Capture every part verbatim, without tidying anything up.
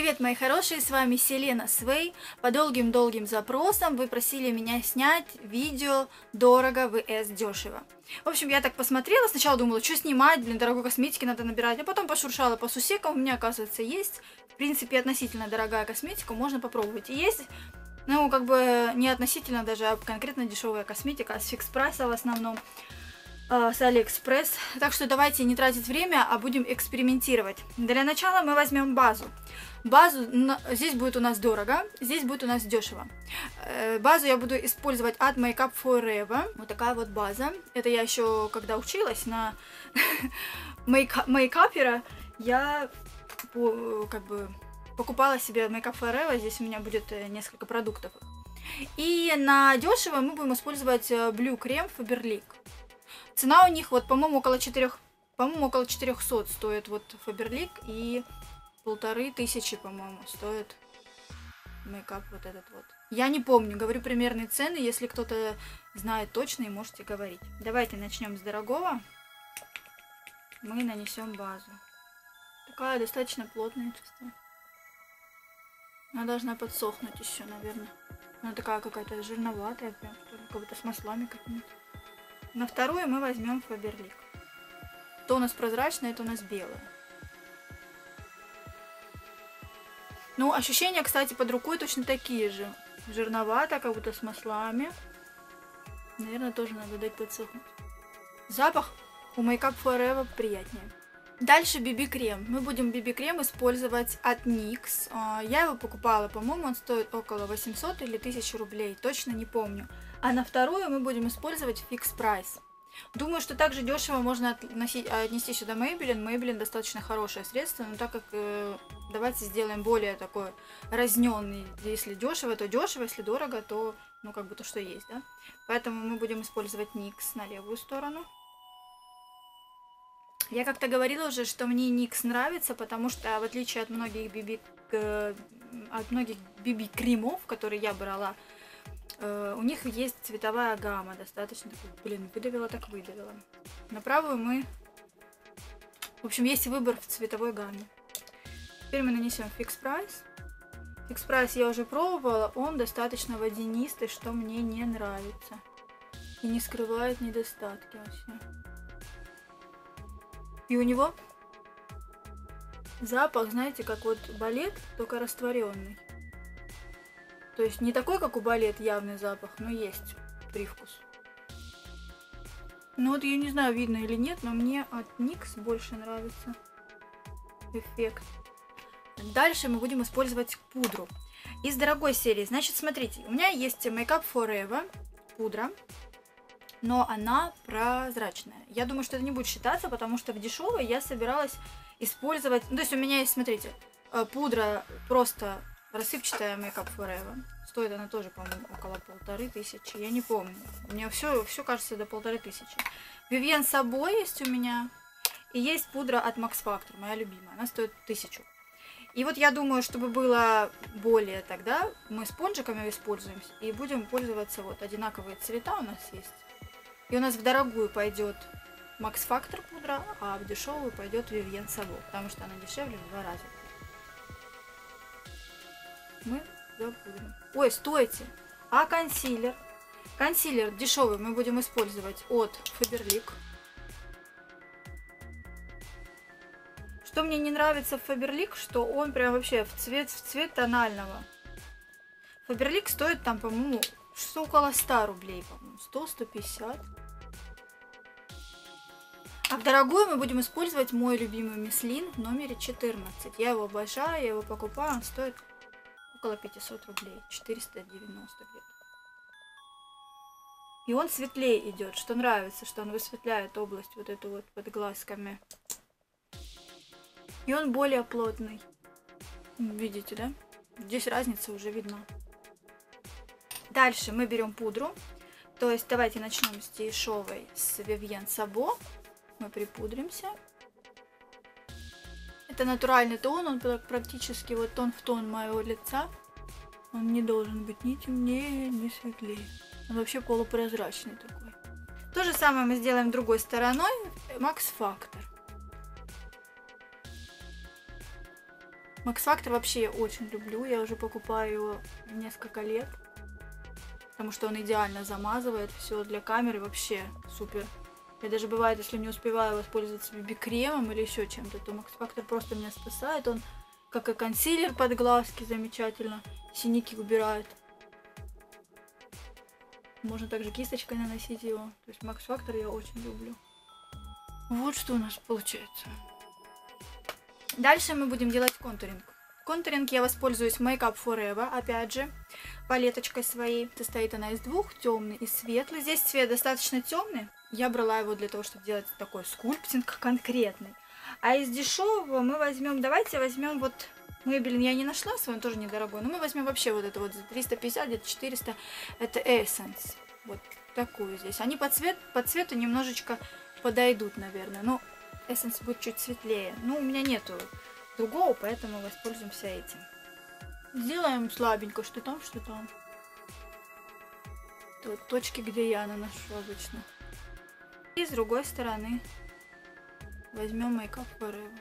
Привет, мои хорошие, с вами Селена Свей. По долгим-долгим запросам вы просили меня снять видео дорого vs дешево. В общем, я так посмотрела, сначала думала, что снимать, блин, дорогой косметики надо набирать, а потом пошуршала по сусекам, у меня, оказывается, есть, в принципе, относительно дорогая косметика, можно попробовать. И есть, ну, как бы, не относительно даже, а конкретно дешевая косметика, с фикс прайса в основном, с Алиэкспресс. Так что давайте не тратить время, а будем экспериментировать. Для начала мы возьмем базу. Базу здесь будет у нас дорого, здесь будет у нас дешево. Базу я буду использовать от Makeup Forever. Вот такая вот база. Это я еще когда училась на мейкапера, я как бы покупала себе Makeup Forever. Здесь у меня будет несколько продуктов. И на дешево мы будем использовать Blue крем Faberlic. Цена у них вот, по-моему, около четырех, по-моему, около четырёхсот стоит вот Faberlic, и полторы тысячи, по-моему, стоит мейкап вот этот вот. Я не помню, говорю примерные цены, если кто-то знает точно, и можете говорить. Давайте начнем с дорогого. Мы нанесем базу. Такая достаточно плотная, чувство. Она должна подсохнуть еще, наверное. Она такая какая-то жирноватая, прям, что ли, как будто с маслами какими-то. На вторую мы возьмем Faberlic. То у нас прозрачное, это у нас белое. Ну, ощущения, кстати, под рукой точно такие же. Жирновато, как будто с маслами. Наверное, тоже надо дать подсохнуть. Запах у Makeup Forever приятнее. Дальше би би-крем. Мы будем би би-крем использовать от никс. Я его покупала, по-моему, он стоит около восьмисот или тысячи рублей. Точно не помню. А на вторую мы будем использовать фикс прайс. Думаю, что также дешево можно относить, отнести сюда Maybelline. Maybelline достаточно хорошее средство, но так как э, давайте сделаем более такой разненный. Если дешево, то дешево, если дорого, то ну как бы то, что есть, да. Поэтому мы будем использовать никс на левую сторону. Я как-то говорила уже, что мне никс нравится, потому что в отличие от многих би би, э, от многих би би-кремов, которые я брала, Uh, у них есть цветовая гамма, достаточно, блин, выдавила так выдавила. На правую мы, в общем, есть выбор в цветовой гамме. Теперь мы нанесем фикс прайс. Фикс прайс я уже пробовала, он достаточно водянистый, что мне не нравится. И не скрывает недостатки вообще. И у него запах, знаете, как вот балет, только растворенный. То есть не такой, как у балет, явный запах, но есть привкус. Ну вот я не знаю, видно или нет, но мне от никс больше нравится эффект. Дальше мы будем использовать пудру. Из дорогой серии, значит, смотрите, у меня есть Makeup Forever пудра, но она прозрачная. Я думаю, что это не будет считаться, потому что в дешевой я собиралась использовать... Ну, то есть у меня есть, смотрите, пудра просто... рассыпчатая Makeup Forever. Стоит она тоже, по-моему, около полторы тысячи. Я не помню. Мне все, все кажется до полторы тысячи. Vivienne Sabo есть у меня. И есть пудра от Max Factor, моя любимая. Она стоит тысячу. И вот я думаю, чтобы было более тогда, мы спонжиками используемся. И будем пользоваться, вот, одинаковые цвета у нас есть. И у нас в дорогую пойдет Max Factor пудра, а в дешевую пойдет Vivienne Sabo. Потому что она дешевле в два раза. Мы запудрим. Ой, стойте! А консилер? Консилер дешевый мы будем использовать от Faberlic. Что мне не нравится в Faberlic, что он прям вообще в цвет, в цвет тонального. Faberlic стоит там, по-моему, что около ста рублей, по-моему, сто — сто пятьдесят. А в дорогую мы будем использовать мой любимый Мислин в номере четырнадцать. Я его обожаю, я его покупаю, он стоит около пятисот рублей, четыреста девяносто где-то. И он светлее идет, что нравится, что он высветляет область вот эту вот под глазками. И он более плотный. Видите, да? Здесь разница уже видна. Дальше мы берем пудру. То есть давайте начнем с дешевой, с Vivienne Sabo. Мы припудримся. Это натуральный тон, он практически вот тон в тон моего лица. Он не должен быть ни темнее, ни светлее. Он вообще полупрозрачный такой. То же самое мы сделаем другой стороной. Max Factor. Max Factor вообще я очень люблю, я уже покупаю его несколько лет, потому что он идеально замазывает все для камеры, вообще супер. Я даже бывает, если не успеваю воспользоваться би би-кремом или еще чем-то, то Max Factor просто меня спасает, он как и консилер под глазки замечательно, синяки убирает. Можно также кисточкой наносить его, то есть Max Factor я очень люблю. Вот что у нас получается. Дальше мы будем делать контуринг. Контуринг я воспользуюсь Make Up Forever, опять же, палеточкой своей. Состоит она из двух, темный и светлый. Здесь цвет достаточно темный. Я брала его для того, чтобы делать такой скульптинг конкретный. А из дешевого мы возьмем, давайте возьмем вот Maybelline, я не нашла свой, он тоже недорогой, но мы возьмем вообще вот это вот за триста пятьдесят, где-то четыреста, это Essence. Вот такую здесь. Они по, цвет, по цвету немножечко подойдут, наверное, но Essence будет чуть светлее. Ну, у меня нету другого, поэтому воспользуемся этим. Сделаем слабенько, что там, что там. Тут точки, где я наношу обычно. И с другой стороны возьмем Make Up Forever.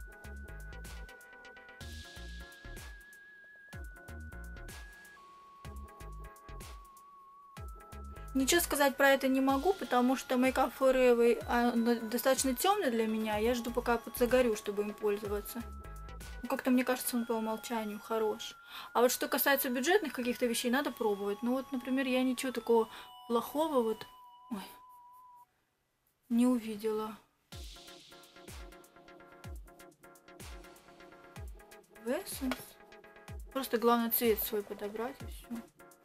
Ничего сказать про это не могу, потому что Make Up Forever достаточно темный для меня. Я жду, пока подзагорю, чтобы им пользоваться. Ну, как-то мне кажется, он по умолчанию хорош. А вот что касается бюджетных каких-то вещей, надо пробовать. Ну вот, например, я ничего такого плохого вот... Ой, не увидела. В Essence. Просто главное цвет свой подобрать и все.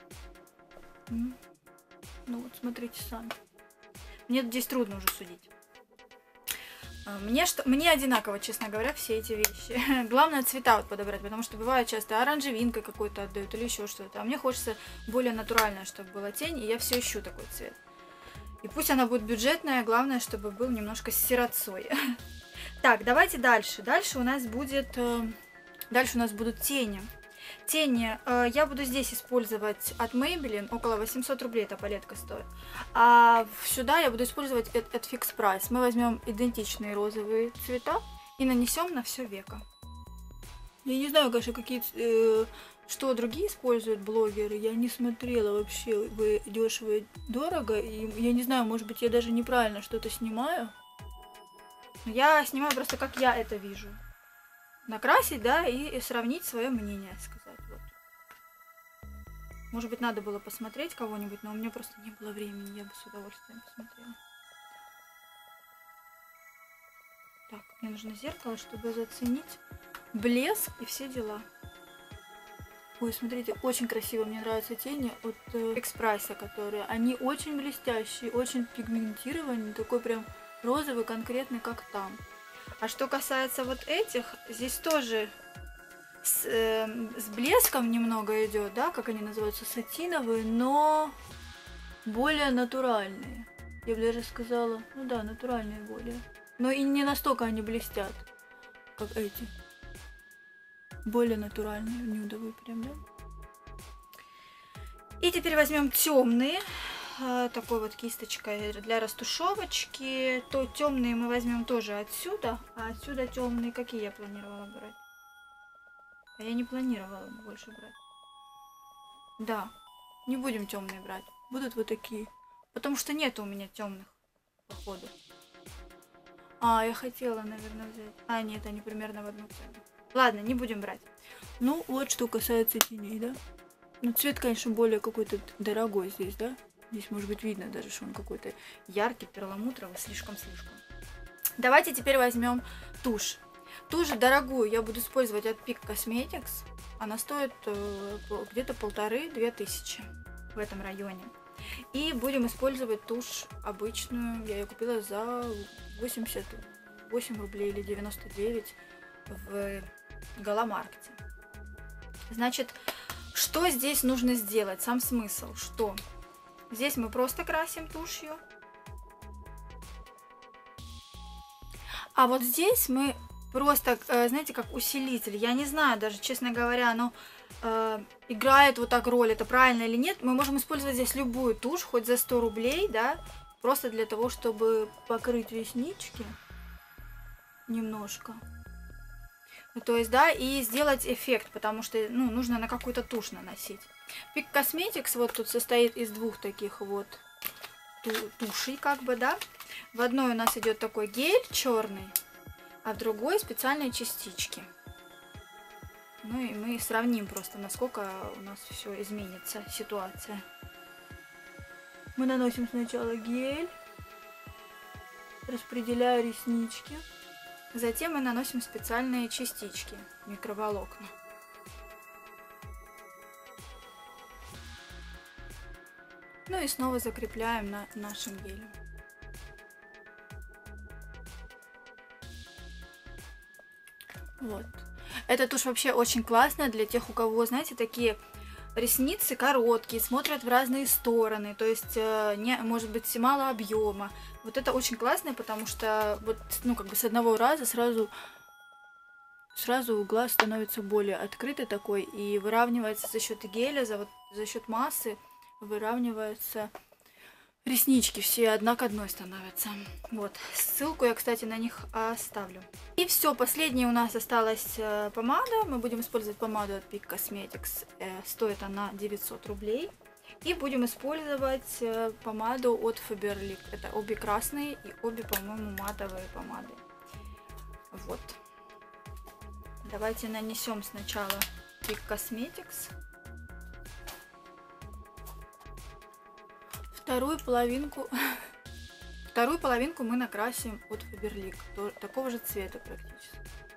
Ну вот, смотрите сами. Мне здесь трудно уже судить. Мне, что, мне одинаково, честно говоря, все эти вещи. Главное цвета вот подобрать, потому что бывает часто оранжевинкой какой-то отдают или еще что-то. А мне хочется более натуральное, чтобы была тень, и я все ищу такой цвет. И пусть она будет бюджетная, главное, чтобы был немножко с сиротцой. Так, давайте дальше. Дальше у нас будет, дальше у нас будут тени. Тени э, я буду здесь использовать от Maybelline, около восемьсот рублей эта палетка стоит. А сюда я буду использовать от, от Fix Price. Мы возьмем идентичные розовые цвета и нанесем на все веко. Я не знаю, конечно, какие, э, что другие используют блогеры. Я не смотрела вообще, вы дешево и дорого. И я не знаю, может быть, я даже неправильно что-то снимаю. Я снимаю просто, как я это вижу. Накрасить, да, и, и сравнить свое мнение, сказать. Вот. Может быть, надо было посмотреть кого-нибудь, но у меня просто не было времени, я бы с удовольствием посмотрела. Так, мне нужно зеркало, чтобы заценить блеск и все дела. Ой, смотрите, очень красиво, мне нравятся тени от э, Экспресса, которые, они очень блестящие, очень пигментированные, такой прям розовый, конкретный, как там. А что касается вот этих, здесь тоже с, э, с блеском немного идет, да, как они называются, сатиновые, но более натуральные. Я бы даже сказала, ну да, натуральные более. Но и не настолько они блестят, как эти. Более натуральные, нюдовые прям, да. И теперь возьмем темные. Такой вот кисточкой для растушевочки. То темные мы возьмем тоже отсюда, а отсюда темные какие я планировала брать? А я не планировала больше брать. Да, не будем темные брать, будут вот такие, потому что нет у меня темных, походу. А, я хотела, наверное, взять. А, нет, они примерно в одну цену. Ладно, не будем брать. Ну, вот что касается теней, да? Ну, цвет, конечно, более какой-то дорогой здесь, да? Здесь, может быть, видно даже, что он какой-то яркий, перламутровый, слишком-слишком. Давайте теперь возьмем тушь. Тушь дорогую я буду использовать от Peak Cosmetics. Она стоит э, где-то полторы-две тысячи в этом районе. И будем использовать тушь обычную. Я ее купила за восемьдесят восемь рублей или девяносто девять в Галамаркете. Значит, что здесь нужно сделать? Сам смысл, что... Здесь мы просто красим тушью. А вот здесь мы просто, знаете, как усилитель. Я не знаю даже, честно говоря, оно э, играет вот так роль, это правильно или нет. Мы можем использовать здесь любую тушь, хоть за сто рублей, да, просто для того, чтобы покрыть реснички немножко. То есть, да, и сделать эффект, потому что, ну, нужно на какую-то тушь наносить. Peak Cosmetics вот тут состоит из двух таких вот тушей, как бы, да. В одной у нас идет такой гель черный, а в другой специальные частички. Ну и мы сравним просто, насколько у нас все изменится, ситуация. Мы наносим сначала гель, распределяя реснички. Затем мы наносим специальные частички, микроволокна. Ну и снова закрепляем на нашем геле. Вот. Эта тушь вообще очень классная для тех, у кого, знаете, такие ресницы короткие, смотрят в разные стороны, то есть, э, не, может быть, мало объема. Вот это очень классно, потому что вот, ну, как бы с одного раза сразу, сразу глаз становится более открытый такой и выравнивается за счет геля, за, вот, за счет массы выравниваются реснички, все одна к одной становятся. Вот, ссылку я, кстати, на них оставлю. И все, последняя у нас осталась э, помада. Мы будем использовать помаду от Peak Cosmetics. Э, стоит она девятьсот рублей. И будем использовать э, помаду от Faberlic. Это обе красные и обе, по-моему, матовые помады. Вот. Давайте нанесем сначала Peak Cosmetics. Вторую половинку, вторую половинку мы накрасим от Faberlic, такого же цвета практически.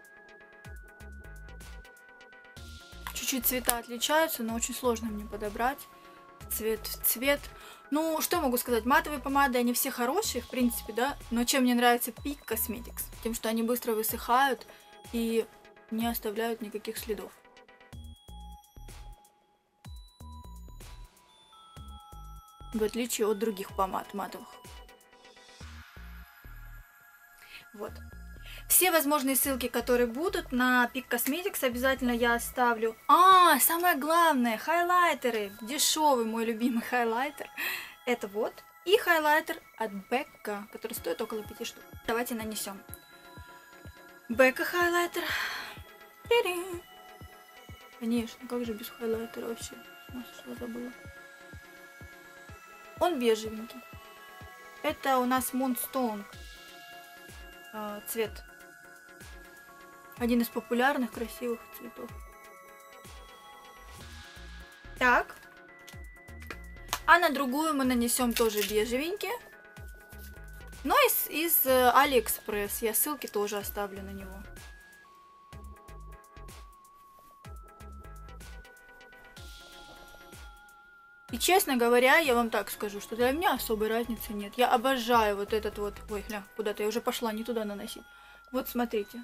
Чуть-чуть цвета отличаются, но очень сложно мне подобрать цвет в цвет. Ну, что могу сказать, матовые помады, они все хорошие, в принципе, да, но чем мне нравится Peak Cosmetics? Тем, что они быстро высыхают и не оставляют никаких следов. В отличие от других помад матовых. Вот. Все возможные ссылки, которые будут на Peak Cosmetics, обязательно я оставлю. А, самое главное, хайлайтеры. Дешевый мой любимый хайлайтер. Это вот. И хайлайтер от Becca, который стоит около пяти штук. Давайте нанесем. Becca хайлайтер. Конечно, как же без хайлайтера вообще? Что забыла. Он бежевенький. Это у нас Moonstone э, цвет. Один из популярных красивых цветов. Так. А на другую мы нанесем тоже бежевенький. Но из, из э, AliExpress. Я ссылки тоже оставлю на него. И, честно говоря, я вам так скажу, что для меня особой разницы нет. Я обожаю вот этот вот... Ой, гля, куда-то я уже пошла не туда наносить. Вот смотрите.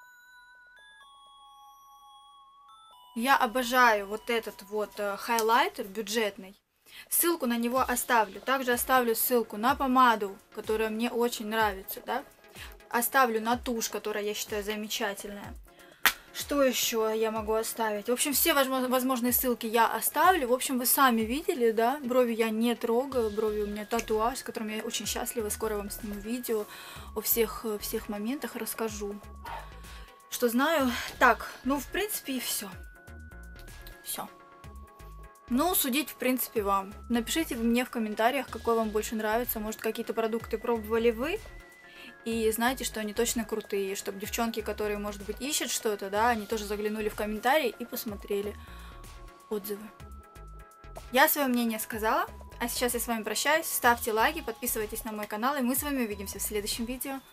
Я обожаю вот этот вот э, хайлайтер бюджетный. Ссылку на него оставлю. Также оставлю ссылку на помаду, которая мне очень нравится, да. Оставлю на тушь, которая я считаю замечательная. Что еще я могу оставить? В общем, все возможные ссылки я оставлю. В общем, вы сами видели, да? Брови я не трогаю. Брови у меня татуаж, с которым я очень счастлива. Скоро вам сниму видео. О всех, всех моментах расскажу. Что знаю. Так, ну, в принципе, и все. Все. Ну, судить, в принципе, вам. Напишите мне в комментариях, какой вам больше нравится. Может, какие-то продукты пробовали вы. И знаете, что они точно крутые, чтобы девчонки, которые, может быть, ищут что-то, да, они тоже заглянули в комментарии и посмотрели отзывы. Я свое мнение сказала, а сейчас я с вами прощаюсь. Ставьте лайки, подписывайтесь на мой канал, и мы с вами увидимся в следующем видео.